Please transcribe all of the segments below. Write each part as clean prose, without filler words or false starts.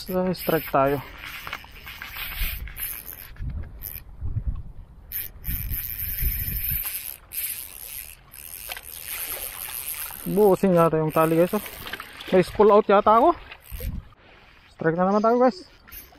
Strike tayo. Buusin yata yung tali guys. May spool out yata ako. Strike na naman tayo guys.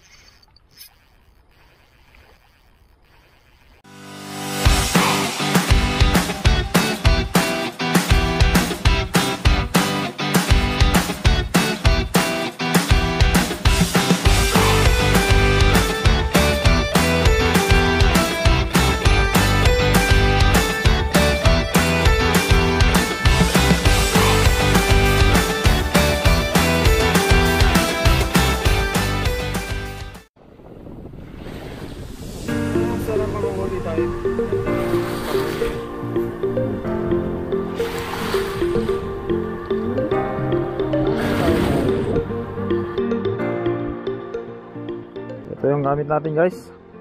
Ito yung gamit natin guys.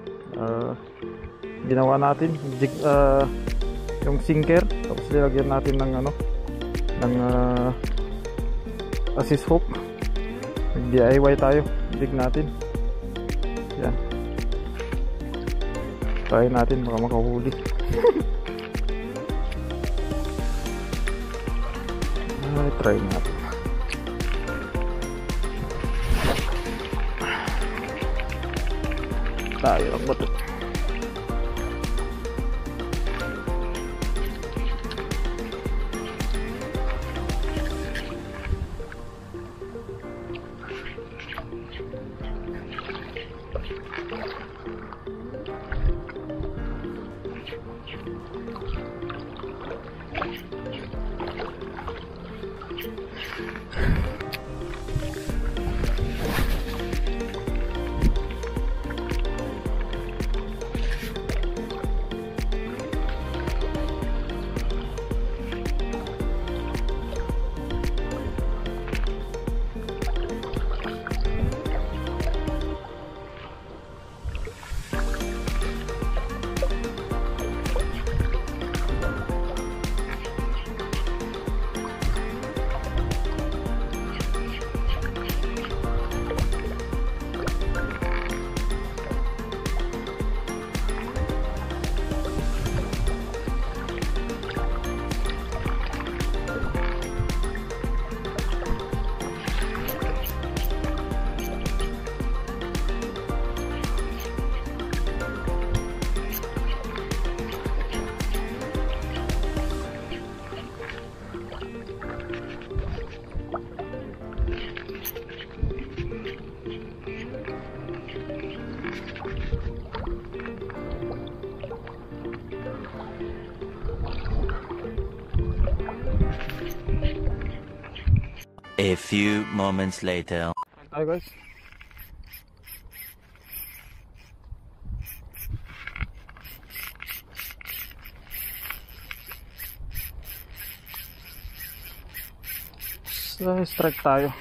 Ginawa natin yung sinker, tapos nilagyan natin ng ng assist hook. Nag-DIY tayo, dig natin. Yan. Try natin, baka makahuli. Try natin. Tayo ang bato. A few moments later. Hi guys. Strike tayo.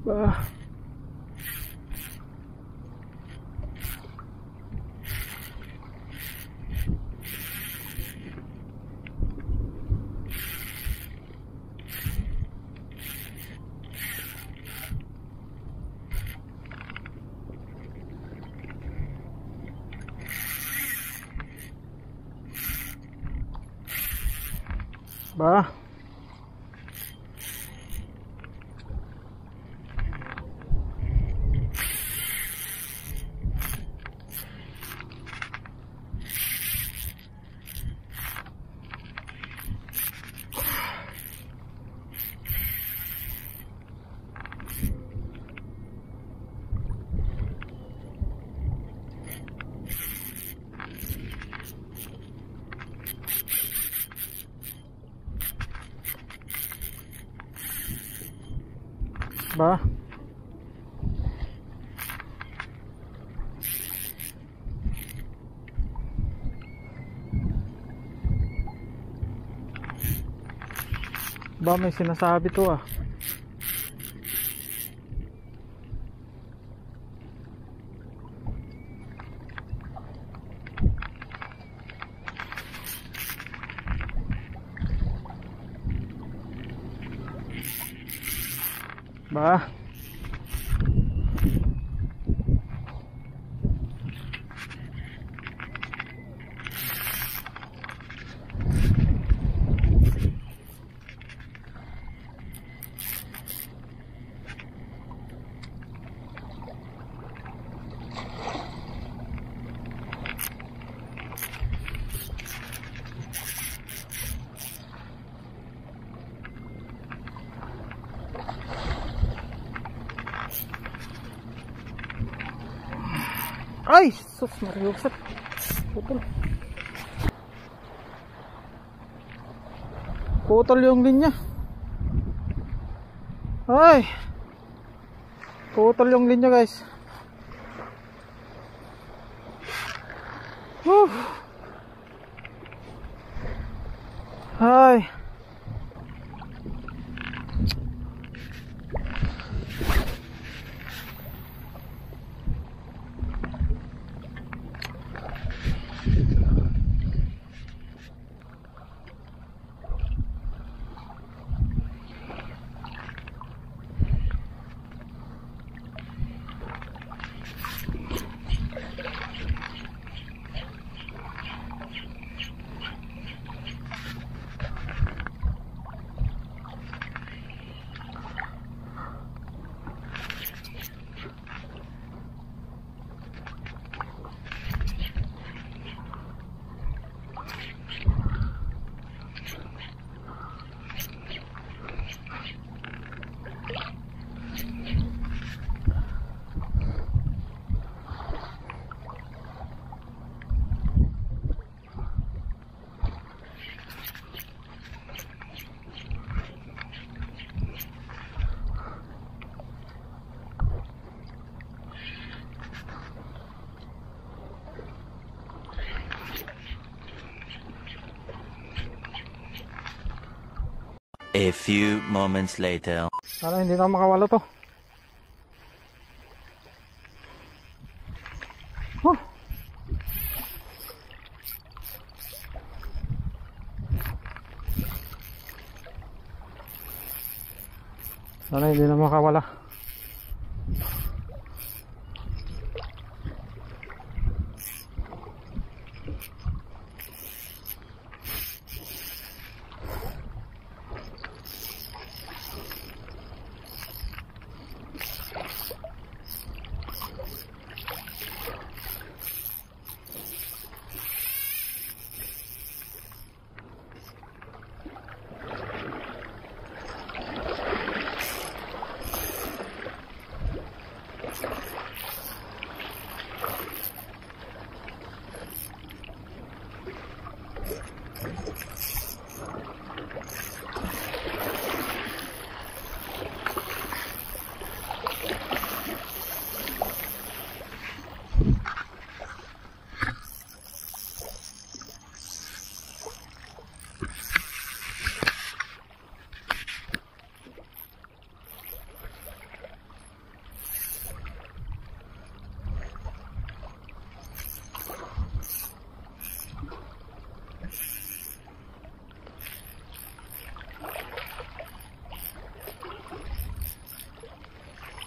Bah. Bah. Ba? Ba, may sinasabi to ah. Ba? Ay, sus, mariusap. Putol. Putol yung linya. Ay. Putol yung linya, guys. Ay. A few moments later. Sana hindi na makawala to. Huh. Sana hindi na makawala.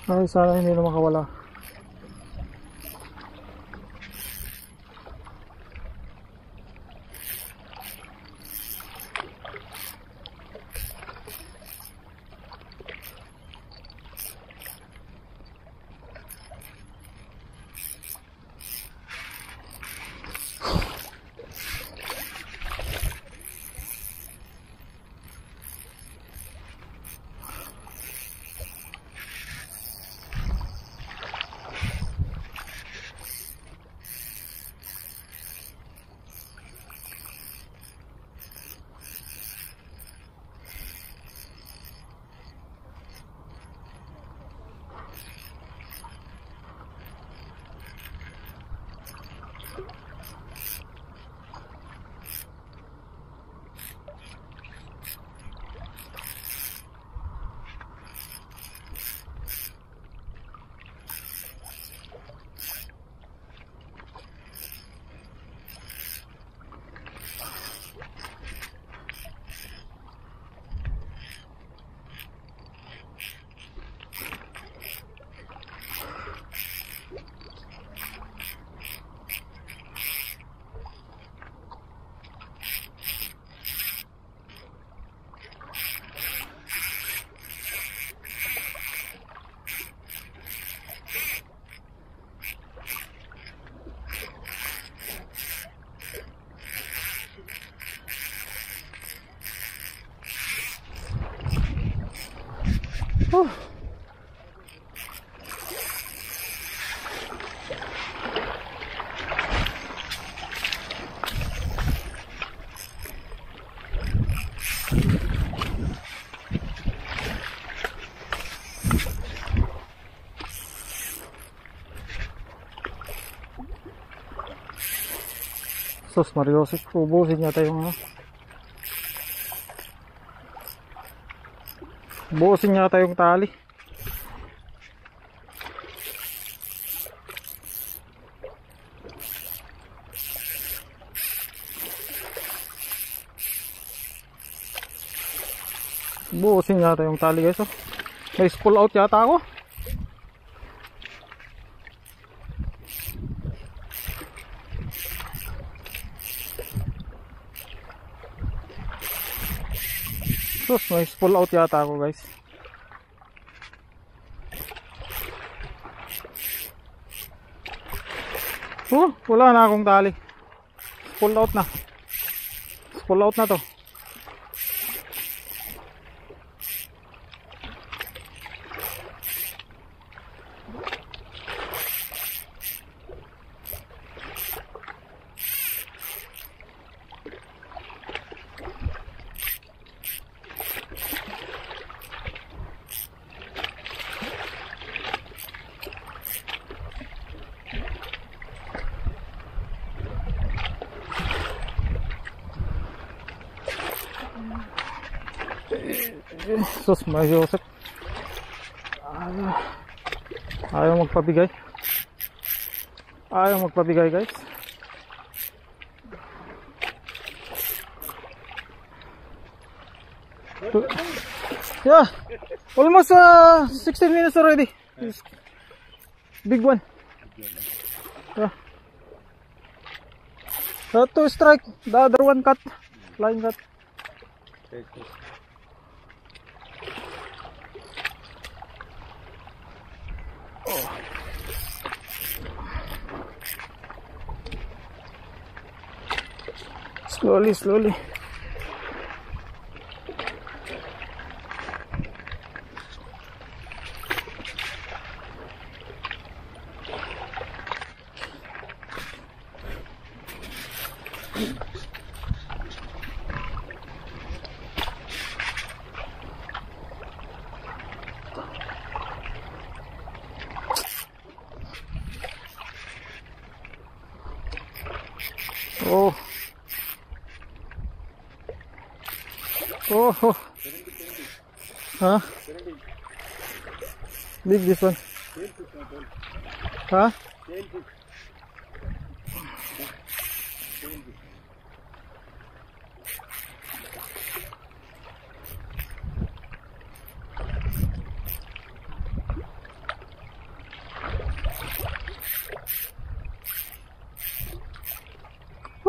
Ay, sana hindi na makawala. Oh. Sus Mariosip, ubusin yata yung buusin yata yung tali. Buusin yata yung tali guys. May spool out yata ako. Sus, may spool out yata ako guys. Wala na akong tali. Spool out na. Spool out na to. Sus, may Joseph. Ayaw magpabigay. Ayaw magpabigay guys. Yeah, almost 16 minutes already. Big one. Yeah. 2 strike, the other one cut. Flying cut. Slowly, slowly. Oh. Oh, oh. Huh? Big this one. Huh?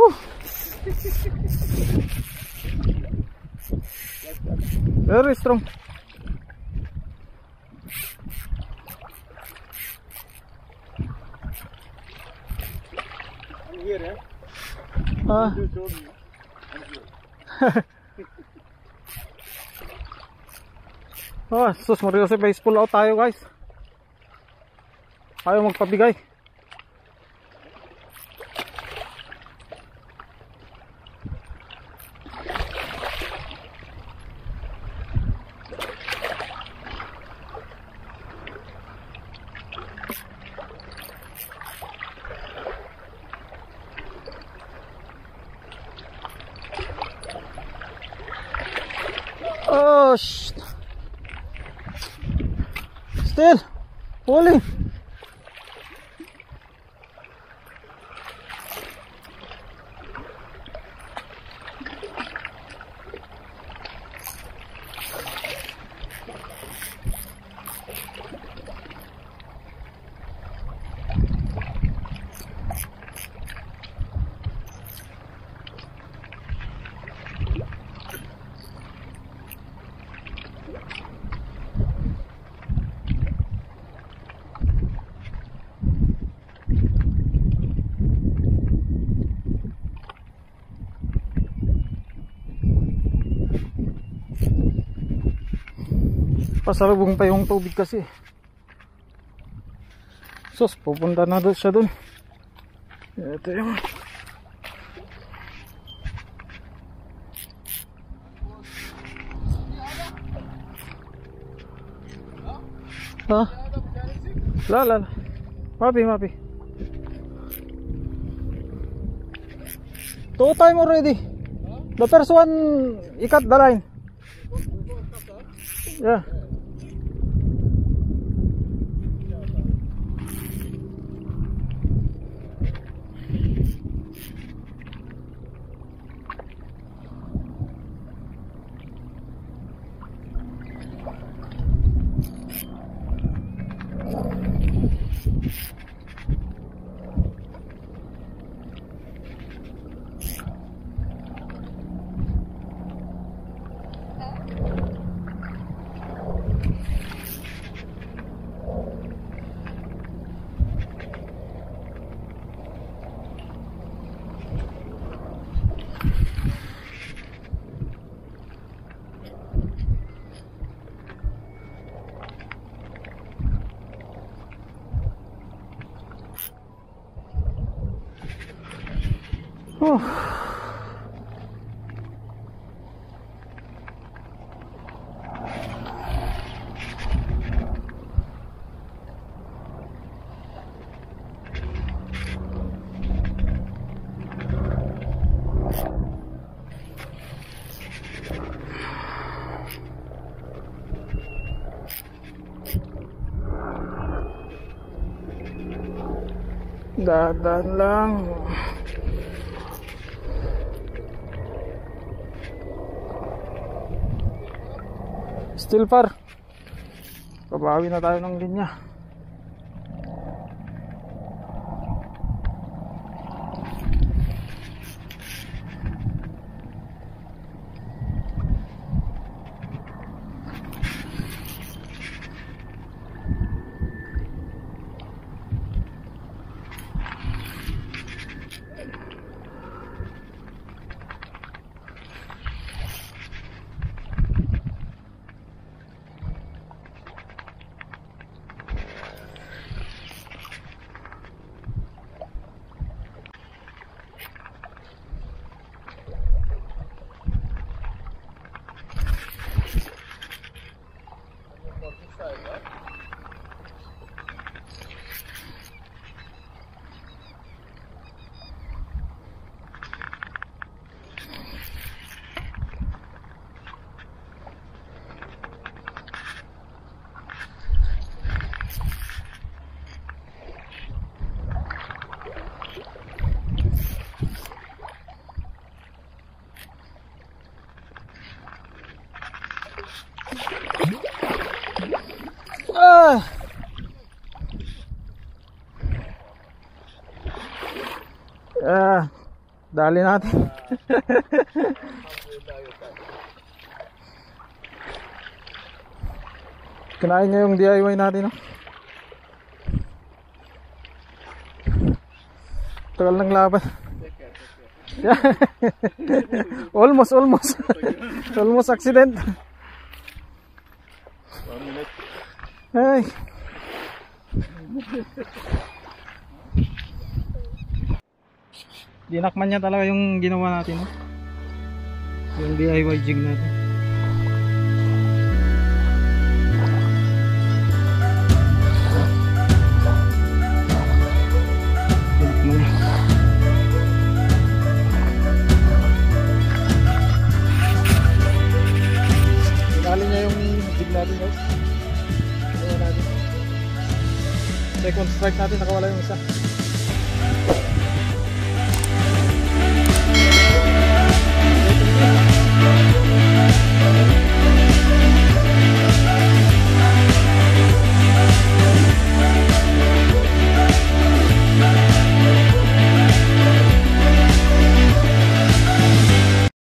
Very strong. I'm here, eh? Ah. You told me. I'm here. Oh, sus Mario, sa base pull out tayo guys. Ayaw magpabigay. Oh, shit. Still pulling. Pasalubong pa yung tubig kasi. Sus, pupunta na doon siya doon. Ito yung ha? La. Mapi. 2 time already. The first one, ikat the line. Yeah. Oh. Dadan lang. Still far. Pabawi na tayo ng linya. Dali natin. Kinain niya yung DIY natin, no? Tagal ng laban. Yeah. almost almost accident. Ay. Dinakman niya talaga yung ginawa natin, no? Yung DIY jig natin. Dinakman niya. Dinali niya yung jig natin, guys. Ginawa natin. Second strike natin, nakawala yung isa.